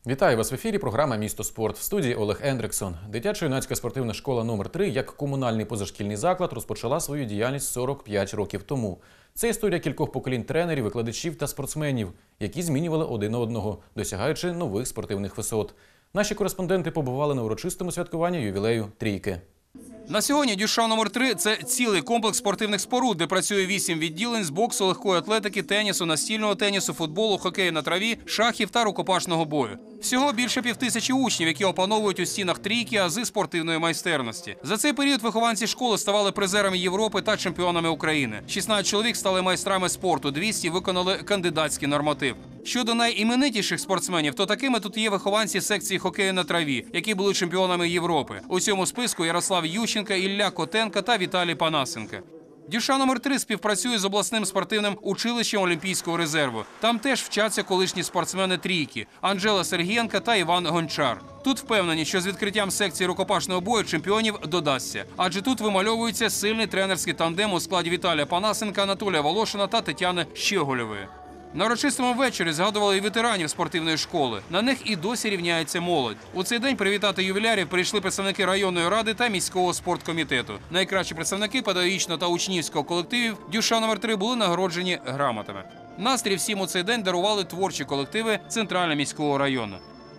Вітаю вас в ефірі. Програма «Місто спорт». В студії Олег Ендриксон. Дитячо-юнацька спортивна школа номер 3 як комунальний позашкільний заклад розпочала свою діяльність 45 років тому. Це історія кількох поколінь тренерів, викладачів та спортсменів, які змінювали один одного, досягаючи нових спортивних висот. Наші кореспонденти побували на урочистому святкуванні ювілею «Трійки». На сьогодні Дюшан номер 3 – це цілий комплекс спортивних споруд, де працює 8 відділень з боксу, легкої атлетики, тенісу, настільного тенісу, футболу, хокею на траві, шахів та рукопашного бою. Всього більше 5000 учнів, які опановують у стінах трійки ази спортивної майстерності. За цей період вихованці школи ставали призерами Європи та чемпіонами України. 16 чоловік стали майстрами спорту, 200 виконали кандидатський норматив. Щодо найіменитіших спортсменів, то такими тут є вихованці секції хокею на траві, які були чемпіонами Європи. У цьому списку Ярослав Ющенко, Ілля Котенко та Віталій Панасенко. Дюшан номер 3 співпрацює з обласним спортивним училищем Олімпійського резерву. Там теж вчаться колишні спортсмени трійки – Анжела Сергієнко та Іван Гончар. Тут впевнені, що з відкриттям секції рукопашного бою чемпіонів додасться. Адже тут вимальовується сильний тренерський тандем у складі Віталія Панасенка, Анатолія Волошина та Тетяни Щегольової. На урочистому вечорі згадували і ветеранів спортивної школи. На них і досі рівняється молодь. У цей день привітати ювілярів прийшли представники районної ради та міського спорткомітету. Найкращі представники педагогічного та учнівського колективів Дюшан номер 3 були нагороджені грамотами. Настрій всім у цей день дарували творчі колективи Центрально-міського району.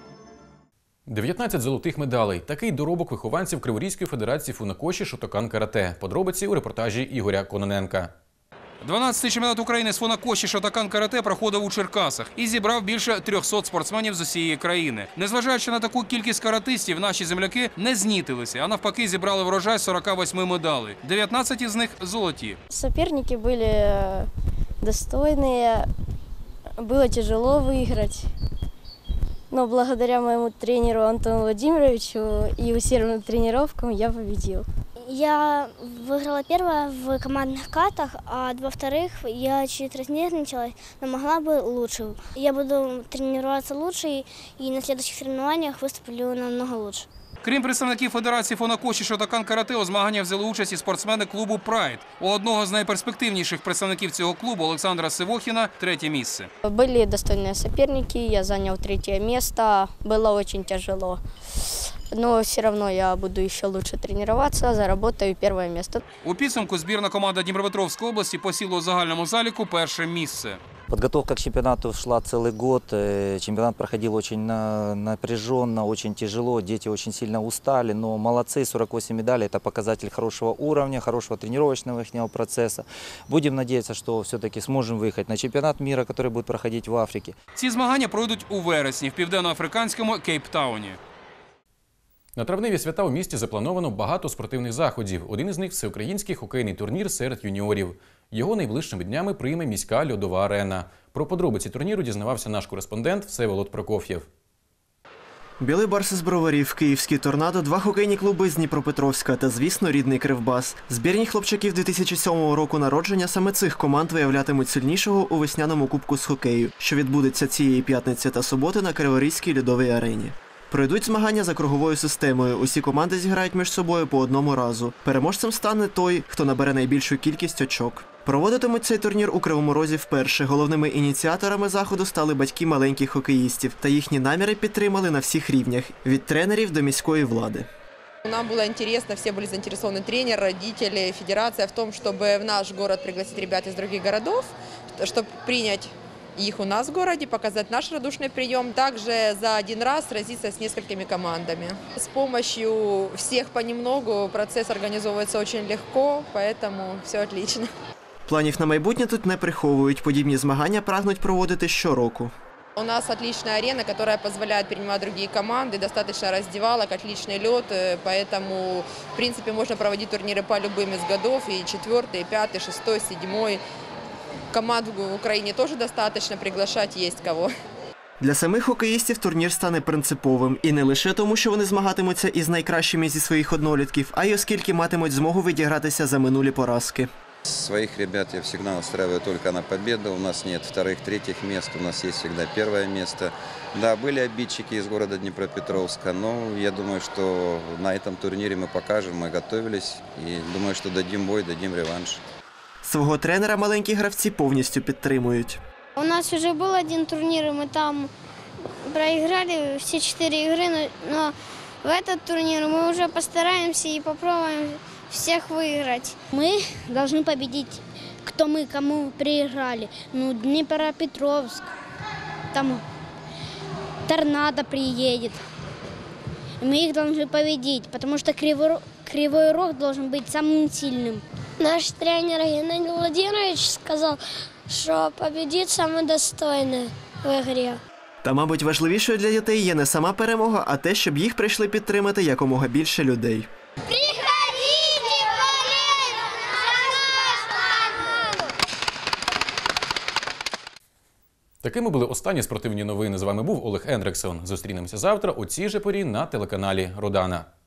19 золотих медалей. Такий доробок вихованців Криворізької федерації фунакоші Шотокан-карате. Подробиці у репортажі Ігоря Кононенка. 12-й чемпіонат України з фунакоші Шотокан-карате проходив у Черкасах і зібрав більше 300 спортсменів з усієї країни. Незважаючи на таку кількість каратистів, наші земляки не знітилися, а навпаки зібрали врожай 48 медалей. 19 із них – золоті. Соперники були достойні, було тяжело виграти. Но благодаря моему тренеру Антону Владимировичу и усердным тренировкам я победил. Я выиграла первое в командных катах, а во-вторых, я чуть разнервничалась, но могла бы лучше. Я буду тренироваться лучше и на следующих соревнованиях выступлю намного лучше. Крім представників Федерації фунакоші Шотокан-карате, у змаганнях взяли участь і спортсмени клубу «Прайд». У одного з найперспективніших представників цього клубу, Олександра Сивохіна, 3-е місце. Были достойные соперники, я занял 3-е место, было очень тяжело. Но все равно я буду еще лучше тренироваться, заработаю 1-е место. У підсумку збірна команда Дніпропетровської області посіла у загальному заліку 1-е місце. Подготовка к чемпионату шла целый год. Чемпионат проходил очень напряженно, очень тяжело. Дети очень сильно устали, но молодцы. 48 медалей – это показатель хорошего уровня, хорошего тренировочного их процесса. Будем надеяться, что все-таки сможем выехать на чемпионат мира, который будет проходить в Африке. Ці змагання пройдуть у вересні в південноафриканському Кейптауні. На травневі свята у місті заплановано багато спортивних заходів. Один із них – всеукраїнський хокейний турнір серед юніорів. Його найближчими днями прийме міська льодова арена. Про подробиці турніру дізнавався наш кореспондент Всеволод Прокоф'єв. Білий Барс із Броварів, Київський Торнадо, 2 хокейні клуби з Дніпропетровська та, звісно, рідний Кривбас. Збірні хлопчаків 2007 року народження саме цих команд виявлятимуть сильнішого у весняному кубку з хокею, що відбудеться цієї п'ятниці та суботи на Криворізькій льодовій арені. Пройдуть змагання за круговою системою. Усі команди зіграють між собою по одному разу. Переможцем стане той, хто набере найбільшу кількість очок. Проводитимуть цей турнір у Кривому Розі вперше. Головними ініціаторами заходу стали батьки маленьких хокеїстів. Та їхні наміри підтримали на всіх рівнях – від тренерів до міської влади. Нам было интересно, все были заинтересованы, тренер, родители, федерация в том, чтобы в наш город пригласить ребят из других городов, чтобы принять их у нас в городе, показать наш радушный прием. Также за один раз сразиться с несколькими командами. С помощью всех понемногу процесс организовывается очень легко, поэтому все отлично. Планів на майбутнє тут не приховують. Подібні змагання прагнуть проводити щороку. У нас отличная арена, которая позволяет принимать другие команды, достаточно раздевалок, отличный лед, поэтому, в принципе, можно проводить турниры по любым из годов, и 4-й, и 5-й, 6-й, 7-й. Команд в Україні теж достатньо, приглашати є кого. Для самих хокеїстів турнір стане принциповим. І не лише тому, що вони змагатимуться із найкращими зі своїх однолітків, а й оскільки матимуть змогу відігратися за минулі поразки. Своих ребят я всегда настраиваю только на победу. У нас нет вторых, третьих мест, у нас есть всегда 1-е место. Да, были обидчики из города Днепропетровска, но я думаю, что на этом турнире мы покажем, мы готовились и думаю, что дадим бой, дадим реванш. Свого тренера маленькі гравці повністю підтримують. У нас вже був один турнір, і ми там проиграли все 4 игры, но в этот турнир мы уже постараемся и попробуем всех выиграть. Мы должны победить, кому проиграли. Ну, Днепропетровск, там Торнадо приедет. Мы их должны победить, потому что Кривой Рог должен быть самым сильным. Наш тренер Геннадий Владимирович сказал, що победить саме достойне в ігрі. Та, мабуть, важливішою для дітей є не сама перемога, а те, щоб їх прийшли підтримати якомога більше людей. Приходите болеть за нашу команду! Такими були останні спортивні новини. З вами був Олег Ендрексон. Зустрінемося завтра у цій же порі на телеканалі «Родана».